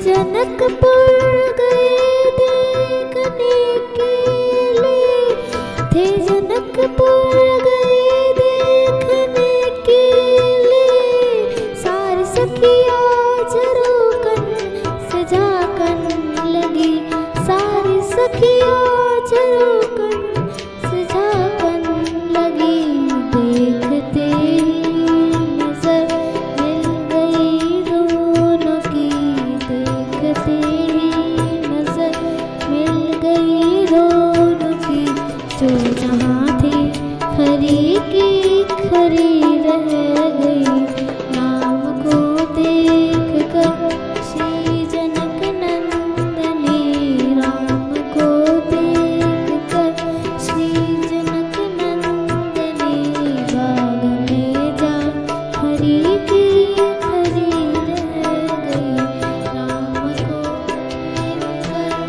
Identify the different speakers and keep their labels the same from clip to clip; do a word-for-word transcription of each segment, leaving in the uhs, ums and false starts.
Speaker 1: जनकपुर गए देखने के लिए, थे जनकपुर गए देखने के लिए। सारी सखियाँ झरोकन सजाकन लगी, सारी सखियाँ झरोकन सजाकन लगी। देखते ही नजर मिल गई दोनों की, देखते ही नजर मिल गई दोनों की। जो जहाँ थी खरी की खरी रह गई, राम को देख कर श्री जनक नंदनी, राम को देख कर श्री जनक नंदनी। बाग में जा खरी की खरी रह गई, राम को देख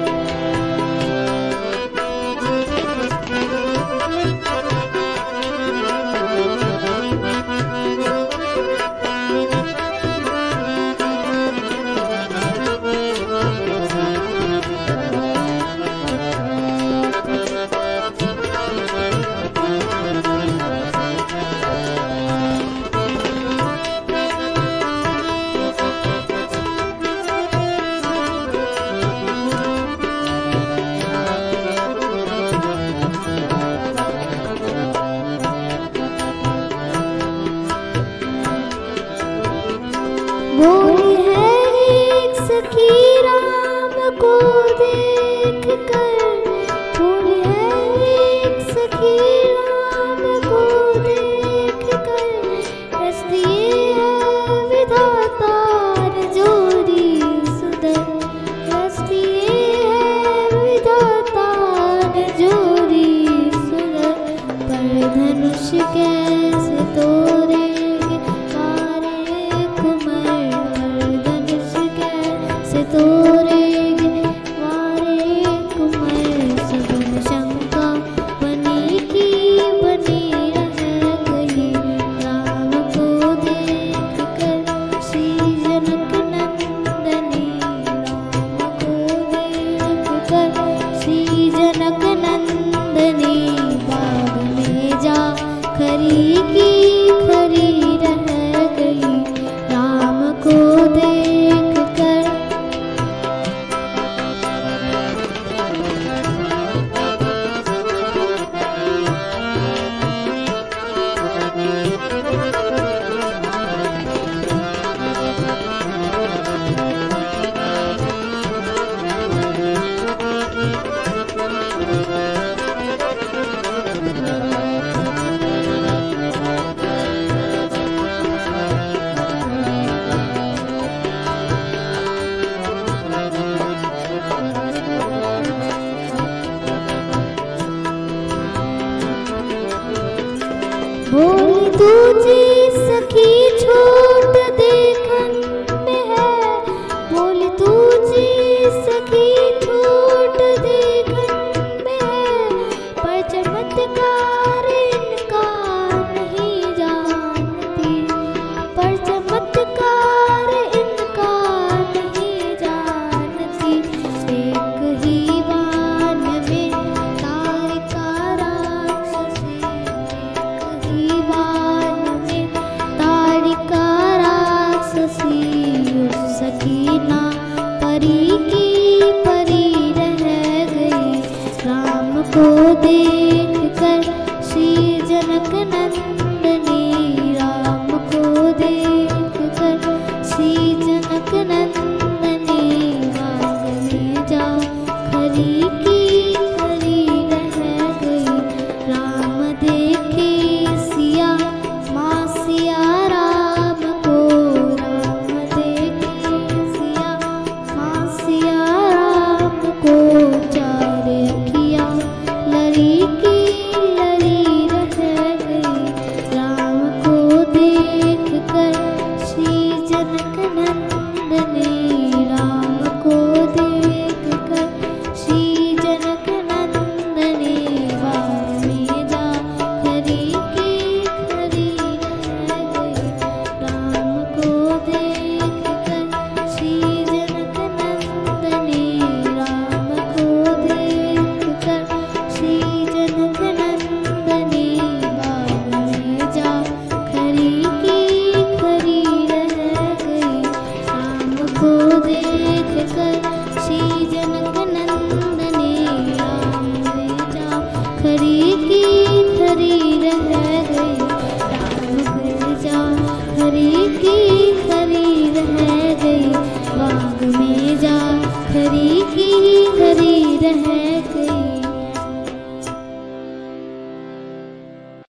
Speaker 1: बोली है एक सखी राम को देख कर, बोली है एक सखी राम को देख कर। रच दिए है विधाता ने जोड़ी सुंदर, रच दिए है विधाता ने जोड़ी सुंदर। पर धनुष कैसे तोड़ेंगे कारे कुमार, तोरेगे वारे कुमार। सगुन शंका बनी की बनी रह गई, राम को देख कर श्री जनक नंदनी, राम को देख कर श्री जनक नंदनी। बाग में जा खरी की खरी रह गई, राम को देख कर। बोली तुझे सखी छोट देखन में है, बोली तुझे सखी छोट देखन में है। पर चमत्कार इनका नहीं जानती, पर चमत्कार इनका नहीं जानती। एक ही बाण में तारिका राक्षसी, बाण में तारिका राक्षसी। उस सकीना परी की परी रह गई, राम को देख कर श्री जनक नंदनी, राम को देख कर श्री जनक नंदनी। बाग में जा खरी की खरी रह गई, राम देखे सिया माँ सिया राम को, राम देखे सिया माँ सिया राम को। चार अखियाँ लरी की लरी रह गई, राम को देख कर श्री जनक नंदनी। खरी की खरी रह गई, बाग में जा खरी की खरी रह